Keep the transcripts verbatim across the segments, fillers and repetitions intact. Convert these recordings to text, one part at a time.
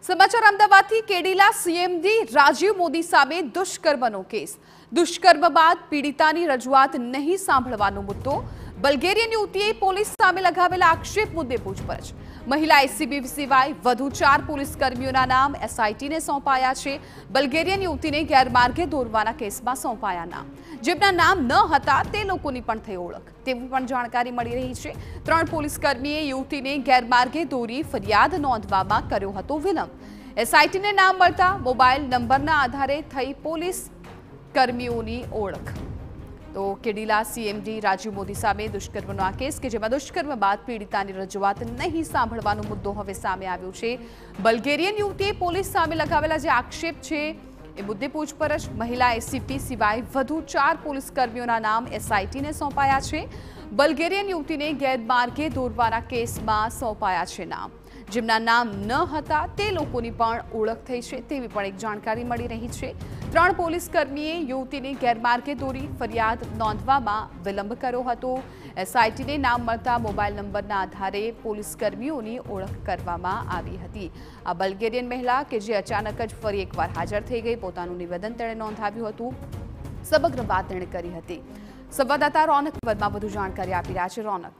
સમાચાર અમદાવાદથી કેડીલા સીએમડી રાજીવ મોદી સામે દુષ્કર્મનો કેસ। દુષ્કર્મ બાદ પીડિતાની રજૂઆત નહીં સાંભળવાનો મુદ્દો। બલ્ગેરિયન યુવતીએ પોલીસ સામે લગાવેલા આક્ષેપ મુદ્દે પૂછપરછ। મહિલા એસીબી સિવાય વધુ ચાર પોલીસ કર્મીઓના નામ એસઆઈટીને સોંપાયા છે। બલ્ગેરિયન યુવતીને ગેરમાર્ગે દોરવાના કેસમાં સોંપાયા નામ, જેમના નામ ન હતા તે લોકોની પણ થઈ ઓળખ તેવી પણ જાણકારી મળી રહી છે। ત્રણ પોલીસ કર્મીએ યુવતીને ગેરમાર્ગે દોરી ફરિયાદ નોંધવામાં કર્યો હતો વિલંબ। એસઆઈટીને નામ મળતા મોબાઈલ નંબરના આધારે થઈ પોલીસ કર્મીઓની ઓળખ। તો કેડીલા સીએમડી રાજીવ મોદી સામે દુષ્કર્મનો આ કેસ કે જેમાં દુષ્કર્મ બાદ પીડિતાની રજૂઆત નહીં સાંભળવાનો મુદ્દો હવે સામે આવ્યો છે। બલ્ગેરિયન યુવતીએ પોલીસ સામે લગાવેલા જે આક્ષેપ છે એ મુદ્દે પૂછપરછ। મહિલા એસીપી સિવાય વધુ ચાર પોલીસ કર્મીઓના નામ એસઆઈટીને સોંપાયા છે। બલ્ગેરિયન યુવતીને ગેરમાર્ગે દોરવાના કેસમાં સોંપાયા છે નામ, જેમના નામ ન હતા તે લોકોની પણ ઓળખ થઈ છે તેવી પણ એક જાણકારી મળી રહી છે। ત્રણ પોલીસ કર્મીએ યુવતીને ગેરમાર્ગે દોરી ફરિયાદ નોંધવામાં વિલંબ કર્યો હતો। એસઆઈટીને નામ મળતા મોબાઈલ નંબરના આધારે પોલીસ કર્મીઓની ઓળખ કરવામાં આવી હતી। આ બલ્ગેરિયન મહિલા કે જે અચાનક જ ફરી એકવાર હાજર થઈ ગઈ, પોતાનું નિવેદન તેણે નોંધાવ્યું હતું, સમગ્ર વાત તેણે કરી હતી। સંવાદદાતા રોનક વર્મા વધુ જાણકારી આપી રહ્યા છે। રોનક,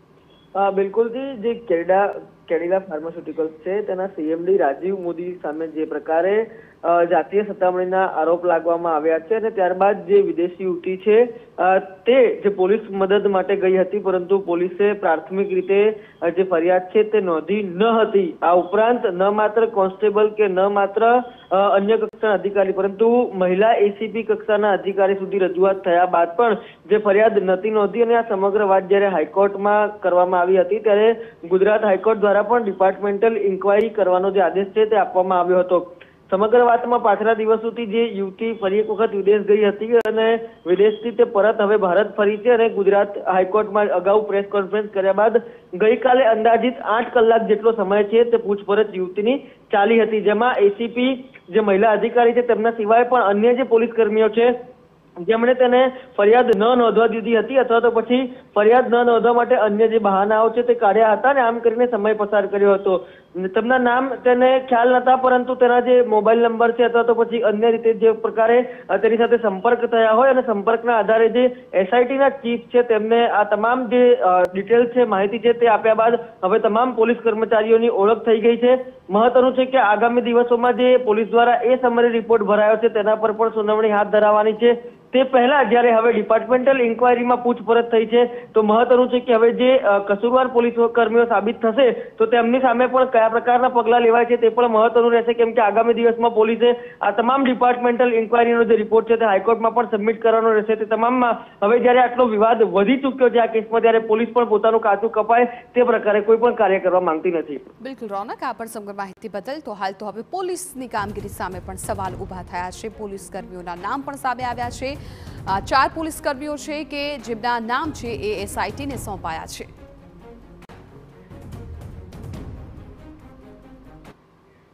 બિલકુલ જી, જે કેડીલા કેડીલા ફાર્માસ્યુટિકલ્સ છે તેના સીએમડી રાજીવ મોદી સામે જે પ્રકારે જાતીય સતામણીના આરોપ લાગવામાં આવ્યા છે અને ત્યારબાદ જે વિદેશી યુવતી છે તે જે પોલીસ મદદ માટે ગઈ હતી, પરંતુ પોલીસે પ્રાથમિક રીતે જે ફરિયાદ છે તે નોંધી ન હતી। આ ઉપરાંત ન માત્ર કોન્સ્ટેબલ કે ન માત્ર અન્ય કક્ષાના અધિકારી પરંતુ મહિલા એસીપી કક્ષાના અધિકારી સુધી રજૂઆત થયા બાદ પણ જે ફરિયાદ નથી નોંધી અને આ સમગ્ર વાત જ્યારે હાઈકોર્ટમાં કરવામાં આવી હતી ત્યારે ગુજરાત હાઈકોર્ટ દ્વારા પણ ડિપાર્ટમેન્ટલ ઇન્કવાયરી કરવાનો જે આદેશ છે તે આપવામાં આવ્યો હતો। સમગ્ર વાતમાં પાછલા દિવસોથી જે યુવતી ફરી એક વખત વિદેશ ગઈ હતી અને વિદેશથી તે પરત હવે ભારત ફરી છે અને ગુજરાત હાઈકોર્ટમાં અગાઉ પ્રેસ કોન્ફરન્સ કર્યા બાદ ગઈકાલે અંદાજિત આઠ કલાક જેટલો સમય છે તે પૂછપરછ યુવતીની ચાલી હતી, જેમાં એસીપી જે મહિલા અધિકારી છે તેમના સિવાય પણ અન્ય જે પોલીસ કર્મીઓ છે જેમણે તેને ફરિયાદ ન નોંધવા દીધી હતી અથવા તો પછી ફરિયાદ ન નોંધવા માટે અન્ય જે બહાનાઓ છે તે કાઢ્યા હતા અને આમ કરીને સમય પસાર કર્યો હતો। તેમના નામ તેને ખ્યાલ નતા, પરંતુ તેના જે મોબાઈલ નંબર છે અથવા તો પછી અન્ય રીતે જે પ્રકારે તેની સાથે સંપર્ક થયા હોય અને સંપર્કના આધારે જે એસઆઈટીના ચીફ છે તેમને આ તમામ જે ડિટેલ છે, માહિતી છે તે આપ્યા બાદ હવે તમામ પોલીસ કર્મચારીઓની ઓળખ થઈ ગઈ છે। મહત્વનું છે કે આગામી દિવસોમાં જે પોલીસ દ્વારા એ સમરી રિપોર્ટ ભરાયો છે તેના પર પણ સુનાવણી હાથ ધરાવવાની છે। તે પહેલા જ્યારે હવે ડિપાર્ટમેન્ટલ ઇન્કવાયરીમાં પૂછપરછ થઈ છે તો મહત્વનું છે કે હવે જે કસૂરવાર પોલીસ કર્મીઓ સાબિત થશે તો તેમની સામે પણ કયા પ્રકારના પગલાં લેવાય છે તે પણ મહત્વનું રહેશે, કેમ કે આગામી દિવસમાં પોલીસે આ તમામ ડિપાર્ટમેન્ટલ ઇન્કવાયરીનો જે રિપોર્ટ છે તે હાઈકોર્ટમાં પણ સબમિટ કરવાનો રહેશે। તે તમામમાં હવે જ્યારે આટલો વિવાદ વધી ચૂક્યો છે આ કેસમાં, ત્યારે પોલીસ પણ પોતાનું કાચું કપાય તે પ્રકારે કોઈ પણ કાર્ય કરવા માંગતી નથી। બિલકુલ રોનક, આ પણ સમગ્ર માહિતી બદલ। તો હાલ તો હવે પોલીસની કામગીરી સામે પણ સવાલ ઊભા થયા છે। પોલીસ કર્મીઓના નામ પણ સામે આવ્યા છે। ચાર પોલીસ કર્મીઓ છે કે જેમના નામ છે એ એસઆઈટીને સોંપાયા છે।